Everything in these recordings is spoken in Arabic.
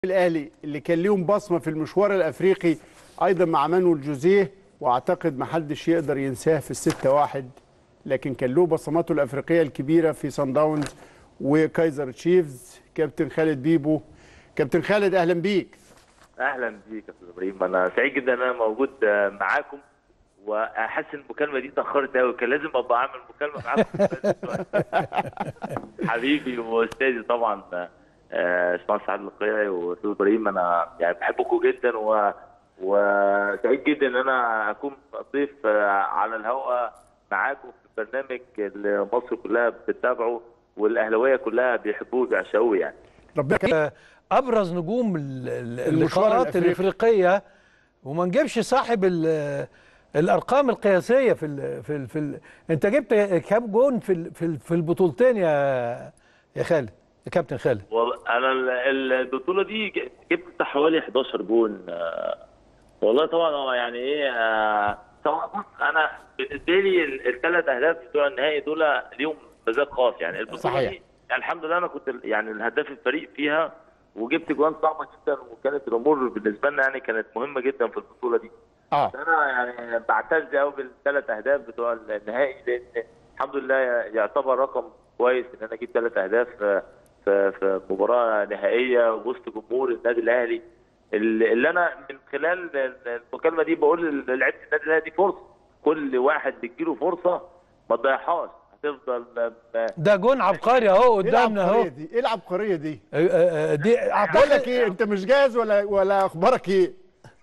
الاهلي اللي كان ليهم بصمه في المشوار الافريقي ايضا مع مانويل جوزيه، واعتقد ما حدش يقدر ينساه في ال6-1، لكن كان له بصماته الافريقيه الكبيره في صن داونز وكايزر تشيفز. كابتن خالد بيبو، كابتن خالد اهلا بيك. اهلا بيك يا استاذ ابراهيم، انا سعيد جدا ان انا موجود معاكم، واحس ان المكالمه دي اتاخرت قوي، كان لازم ابقى اعمل مكالمه معاكم. حبيبي واستاذي طبعا باشمهندس عادل القيعي واستاذ ابراهيم، انا يعني بحبكم جدا وسعيد جدا ان انا اكون ضيف على الهواء معاكم في برنامج اللي مصر كلها بتتابعه والاهلاويه كلها بيحبوه وبيعشقوه يعني. ربنا ابرز نجوم اللقاءات الافريقيه، وما نجيبش صاحب الارقام القياسيه انت جبت كام جون في البطولتين يا خالد، يا كابتن خالد؟ والله انا البطوله دي جبت حوالي 11 جون. والله طبعا يعني ايه، طبعا بص، انا بالنسبه لي ال3 اهداف بتوع النهائي دول ليهم مزاج خاص. يعني البطوله دي يعني الحمد لله انا كنت يعني الهداف الفريق فيها، وجبت جوان صعبه جدا، وكانت الامور بالنسبه لنا يعني كانت مهمه جدا في البطوله دي. انا يعني بعتز قوي بال3 اهداف بتوع النهائي، لان الحمد لله يعتبر رقم كويس ان انا اجيب 3 اهداف في مباراه نهائيه وسط جمهور النادي الاهلي، اللي انا من خلال المكالمه دي بقول لعيبه النادي الاهلي دي فرصه، كل واحد بيجيله فرصه ما تضيعهاش، هتفضل. ده جون عبقري اهو قدامنا اهو. ايه العبقريه دي؟ دي بقول لك ايه، انت مش جاهز ولا اخبارك ايه؟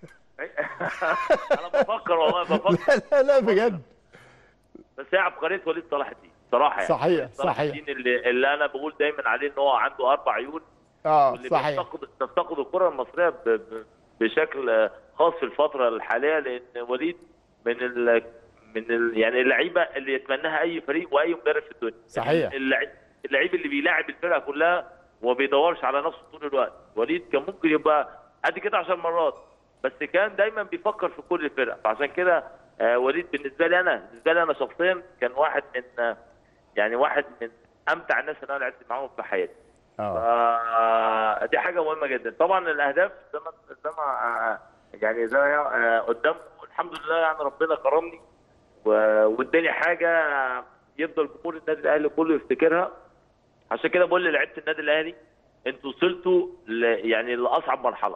انا بفكر والله بفكر. لا بجد. بس هي عبقريه وليد صلاح الدين صراحه، يعني صحيح صلاح الدين اللي انا بقول دايما عليه ان هو عنده 4 عيون. واللي صحيح. تفتقد الكره المصريه بشكل خاص في الفتره الحاليه، لان وليد من يعني اللعيبه اللي يتمناها اي فريق واي مدرب في الدنيا. صحيح. اللعيب اللي بيلاعب الفرقه كلها وما بيدورش على نفسه طول الوقت. وليد كان ممكن يبقى قد كده 10 مرات، بس كان دايما بيفكر في كل الفرق. فعشان كده وليد بالنسبه لي انا شخصيا كان واحد من امتع الناس اللي انا لعبت معاهم في حياتي. دي حاجه مهمه جدا. طبعا الاهداف زي ما قدام الحمد لله، يعني ربنا كرمني واداني حاجه يفضل جمهور النادي الاهلي كله يفتكرها. عشان كده بقول لعيبه النادي الاهلي، انتوا وصلتوا يعني لاصعب مرحله.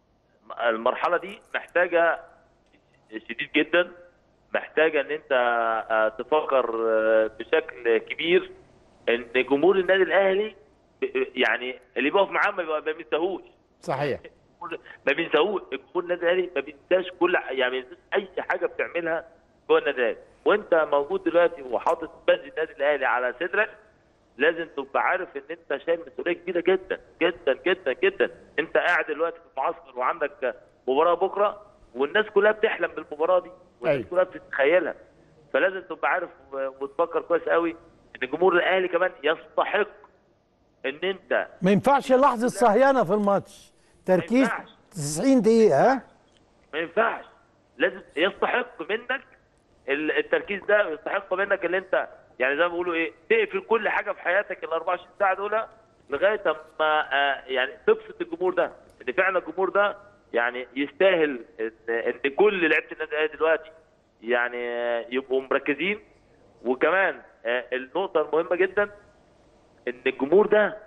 المرحله دي محتاجه شديد جدا، محتاجه ان انت تفكر بشكل كبير ان جمهور النادي الاهلي يعني اللي بيقف معاه ما بينساهوش. صحيح. ما بينساهوش جمهور النادي الاهلي، ما بينساش يعني اي حاجه بتعملها جوه النادي الاهلي. وانت موجود دلوقتي وحاطط بند النادي الاهلي على صدرك، لازم تبقى عارف ان انت شايل مسؤوليه كبيره جدا جدا جدا جدا. انت قاعد دلوقتي في المعسكر وعندك مباراه بكره، والناس كلها بتحلم بالمباراه دي، والناس كلها بتتخيلها. فلازم تبقى عارف وتفكر كويس قوي ان جمهور الاهلي كمان يستحق ان انت ما ينفعش لحظه صهيانه في الماتش، تركيز 90 دقيقه. ما ينفعش، لازم يستحق منك التركيز ده، يستحق منك اللي انت يعني زي ما بيقولوا ايه، تقفل كل حاجه في حياتك ال 24 ساعه دول لغايه اما يعني تبسط الجمهور ده، ان فعلا الجمهور ده يعني يستاهل ان كل لعيبه النادي الاهلي دلوقتي يعني يبقوا مركزين. وكمان النقطه المهمه جدا ان الجمهور ده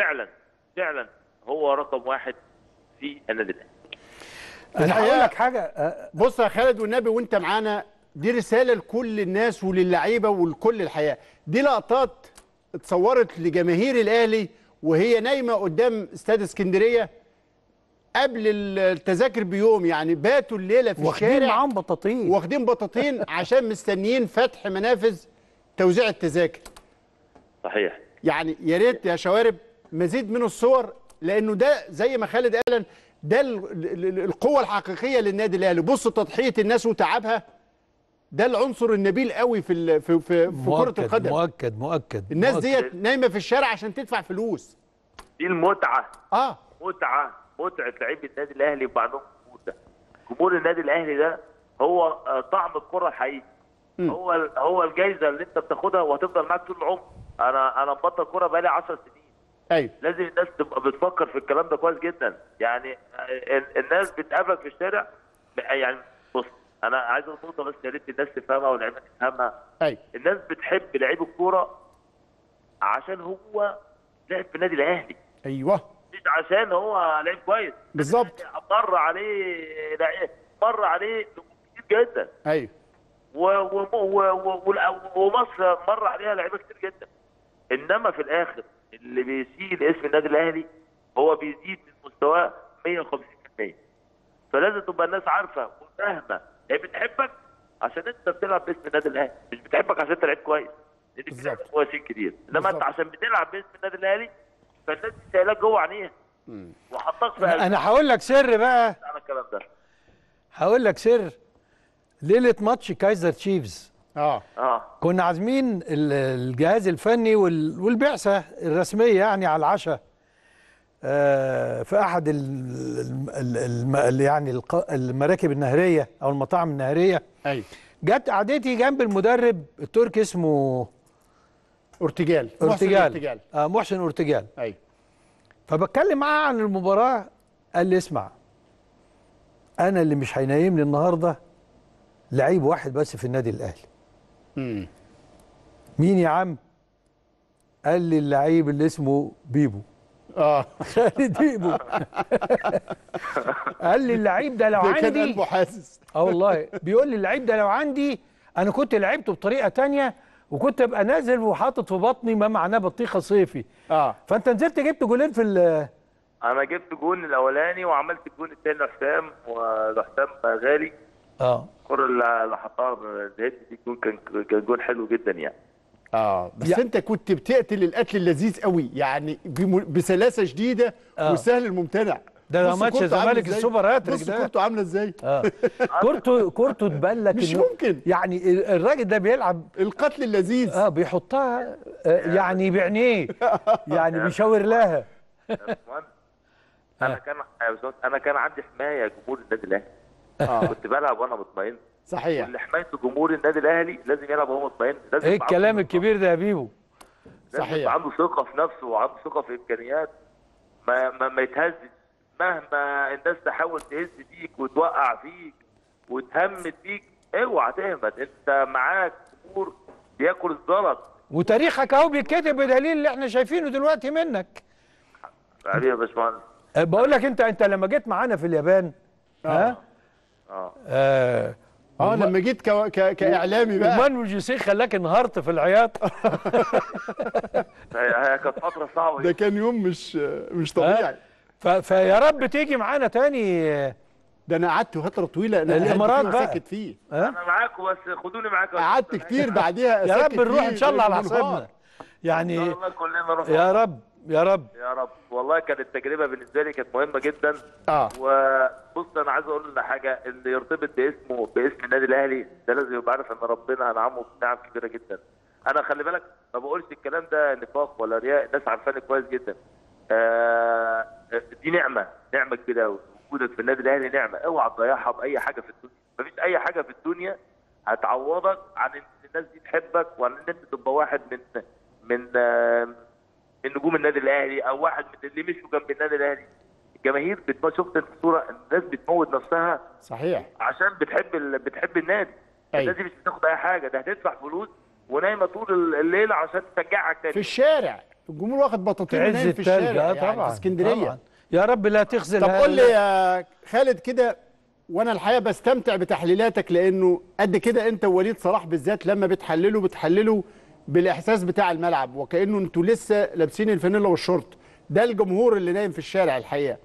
فعلا هو رقم 1 في النادي الاهلي. انا هقول لك حاجه، بص يا خالد والنبي وانت معانا، دي رساله لكل الناس وللعيبه ولكل الحياه. دي لقطات اتصورت لجماهير الاهلي وهي نايمه قدام استاد اسكندريه قبل التذاكر بيوم، يعني باتوا الليله في الشارع واخدين معاهم بطاطين، واخدين بطاطين عشان مستنيين فتح منافذ توزيع التذاكر. صحيح. يعني يا ريت يا شوارب مزيد من الصور، لانه ده زي ما خالد قال، ده القوه الحقيقيه للنادي الاهلي. بص تضحيه الناس وتعبها، ده العنصر النبيل قوي في كره القدم. مؤكد الناس ديت نايمه في الشارع عشان تدفع فلوس. دي المتعه. متعه لعيبه النادي الاهلي وبعدهم الجمهور ده. جمهور النادي الاهلي ده هو طعم الكره الحقيقي. هو الجايزه اللي انت بتاخدها وهتفضل معاك طول العمر. انا مبطل كوره بقالي 10 سنين، ايوه لازم الناس تبقى بتفكر في الكلام ده كويس جدا. يعني الناس بتقابلك في الشارع. يعني بص، انا عايز اقول نقطه بس يا ريت الناس تفهمها واللعيبه تفهمها. ايوه الناس بتحب لعيب الكوره عشان هو لعب في النادي الاهلي، ايوه مش عشان هو لعيب كويس. بالظبط. مر عليه مر عليه كتير جدا. ايوه ومصر مر عليها لعيبه كتير جدا. انما في الاخر اللي بيشيل اسم النادي الاهلي هو بيزيد من مستواه 150%. فلازم تبقى الناس عارفه وفاهمه هي بتحبك عشان انت بتلعب باسم النادي الاهلي، مش بتحبك عشان انت لعيب كويس. لان في لعيبه كويسين كتير، انما انت عشان بتلعب باسم النادي الاهلي فالناس دي شايلاك جوه عينيها وحطاك في قلبها. انا هقول لك سر بقى، على الكلام ده هقول لك سر. ليله ماتش كايزر تشيفز اه كنا عازمين الجهاز الفني والبعثه الرسميه يعني على العشاء في احد يعني المراكب النهريه او المطاعم النهريه. ايوه جت قعدتي جنب المدرب التركي اسمه اورتيجال. محسن اورتيجال. ايوه فبتكلم معاه عن المباراه، قال لي اسمع، انا اللي مش هينيمني النهارده لعيب واحد بس في النادي الاهلي. مين يا عم؟ قال لي اللعيب اللي اسمه بيبو. خالد بيبو. قال لي اللعيب ده لو عندي، كان قلبه حاسس. والله بيقول لي اللعيب ده لو عندي انا كنت لعبته بطريقه تانية وكنت ابقى نازل وحاطط في بطني ما معناه بطيخه صيفي. فانت نزلت جبت جولين في انا جبت جون الاولاني وعملت الجون الثاني لحسام، ولحسام غالي. الكره اللي حطها زهيد دي كان جون حلو جدا يعني. بس انت كنت بتقتل القتل اللذيذ قوي يعني بسلاسه شديده والسهل الممتنع. ده ماتش الزمالك السوبر هاتريك ده. كورته عامله ازاي؟ كورته تبان لك مش ممكن. يعني الراجل ده بيلعب القتل اللذيذ. بيحطها يعني بعينيه، يعني بيشاور لها. انا كان عندي حمايه جمهور النادي الاهلي. كنت بلعب وانا مطمئن. صحيح. واللي حمايته جمهور النادي الاهلي لازم يلعب وهو مطمئن. لازم ايه الكلام الكبير ده يا بيبو؟ صحيح. لازم عنده ثقه في نفسه وعنده ثقه في امكانيات، ما يتهزش مهما الناس تحاول تهز فيك وتوقع فيك وتهمت فيك. اوعى تهمت، انت معاك جمهور بياكل الزلط. وتاريخك اهو بيتكتب بدليل اللي احنا شايفينه دلوقتي منك. حبيبي يا باشمهندس. بقول لك انت لما جيت معانا في اليابان لما جيت كاعلامي بقى مانويل جوسيه خلاك انهارت في العياط. هي كانت فتره صعبه. ده كان يوم مش طبيعي. فيا رب تيجي معانا تاني. ده انا قعدت فتره طويله الامارات بقى ساكت فيه. انا معاكم بس خدوني معاكم. قعدت كتير بعديها. يا رب نروح ان شاء الله على حسابنا يعني. ان شاء الله كلنا نروح. يا رب يا رب يا رب. والله كانت التجربه بالنسبه لي كانت مهمه جدا. وبص انا عايز اقول لك حاجه، اللي يرتبط باسم النادي الاهلي ده لازم يبقى عارف ان ربنا انعمه بنعم كبيره جدا. انا خلي بالك ما بقولش الكلام ده نفاق ولا رياء، الناس عارفاني كويس جدا. دي نعمه كبيره، وجودك في النادي الاهلي نعمه، اوعى تضيعها باي حاجه في الدنيا. مفيش اي حاجه في الدنيا هتعوضك عن ان الناس دي تحبك وعن ان انت تبقى واحد من نجوم النادي الاهلي او واحد من اللي مشوا جنب النادي الاهلي. الجماهير شفت الصوره، الناس بتموت نفسها. صحيح. عشان بتحب النادي. الناس دي مش بتاخد اي حاجه، ده هتدفع فلوس ونايمه طول الليل عشان تشجعك تاني في الشارع. الجمهور واخد بطاطين ونايم في الشارع طبعا في اسكندريه طبعا. يا رب لا تخزل. طب قول لي يا خالد كده، وانا الحقيقه بستمتع بتحليلاتك لانه قد كده انت ووليد صلاح بالذات لما بتحللوا بالاحساس بتاع الملعب وكانه انتوا لسه لابسين الفانيلا والشورت. ده الجمهور اللي نايم في الشارع الحقيقه.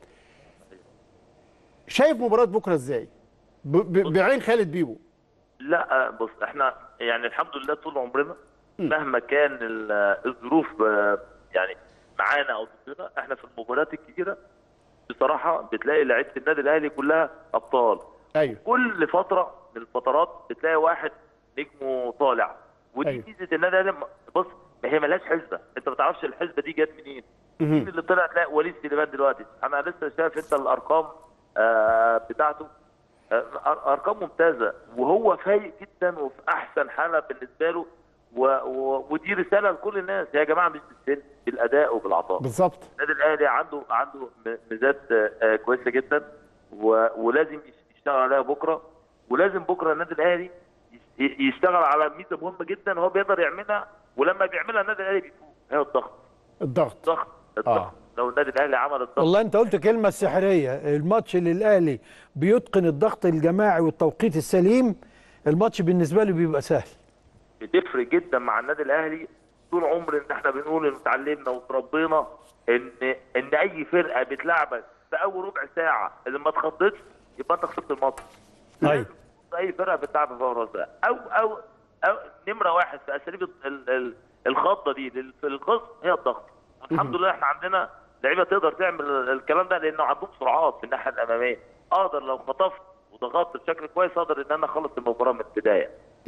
شايف مباراه بكره ازاي بعين خالد بيبو؟ لا بص، احنا يعني الحمد لله طول عمرنا مهما كان الظروف يعني معانا او ضدنا، احنا في المباريات الكبيره بصراحه بتلاقي لعيبه النادي الاهلي كلها ابطال. ايوه. كل فتره من الفترات بتلاقي واحد نجمه طالع، ودي ميزه النادي الاهلي. بص هي مالهاش حسبه، انت ما تعرفش الحسبه دي جت منين. مين اللي طلع؟ تلاقي وليد سليمان دلوقتي، انا لسه شايف انت الارقام بتاعته، ارقام ممتازه، وهو فايق جدا وفي احسن حاله بالنسبه له، ودي رساله لكل الناس يا جماعه، مش بالسن، بالاداء وبالعطاء. بالظبط. النادي الاهلي عنده ميزات كويسه جدا، ولازم يشتغل عليها بكره، ولازم بكره النادي الاهلي يشتغل على ميزه مهمه جدا هو بيقدر يعملها، ولما بيعملها النادي الاهلي بيفوق، هي الضغط. لو النادي الاهلي عمل الضغط. والله انت قلت كلمه سحريه، الماتش اللي الاهلي بيتقن الضغط الجماعي والتوقيت السليم الماتش بالنسبه له بيبقى سهل. بتفرق جدا مع النادي الاهلي. طول عمر ان احنا بنقول ان اتعلمنا وتربينا ان اي فرقه بتلعبك في اول ربع ساعه اللي ما اتخضتش يبقى انت خسرت الماتش. ايوه. اي فرقه بتلعب في اول ربع ساعه او نمره واحد في اساليب الخضه دي في الخصم هي الضغط. الحمد لله احنا عندنا لعيبه تقدر تعمل الكلام ده لانه عندهم سرعات في الناحيه الاماميه. اقدر لو خطفت وضغطت بشكل كويس اقدر ان انا اخلص المباراه من البدايه.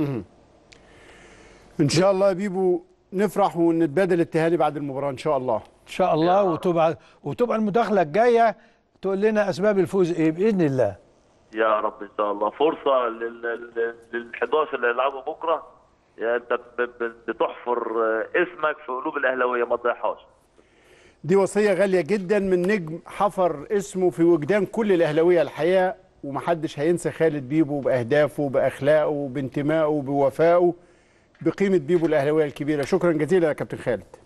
ان شاء الله يا بيبو نفرح ونتبادل التهاني بعد المباراه ان شاء الله. ان شاء الله. وتبقى المداخله الجايه تقول لنا اسباب الفوز ايه باذن الله. يا رب ان شاء الله. فرصه لل 11 اللي هيلعبوا بكره، انت بتحفر اسمك في قلوب الاهلاويه، ما تضيعهاش. دي وصيه غاليه جدا من نجم حفر اسمه في وجدان كل الاهلاويه الحقيقه، ومحدش هينسى خالد بيبو باهدافه بأخلاقه بانتمائه بوفائه بقيمه بيبو الاهلاويه الكبيره. شكرا جزيلا يا كابتن خالد.